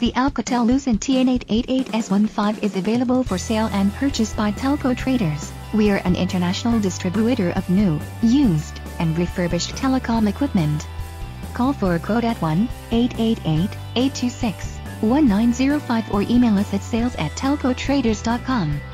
The Alcatel-Lucent tn888s15 is available for sale and purchase by TelcoTraders. We are an international distributor of new, used, and refurbished telecom equipment. Call for a quote at 1-888-826-1905 or email us at sales@telcotraders.com.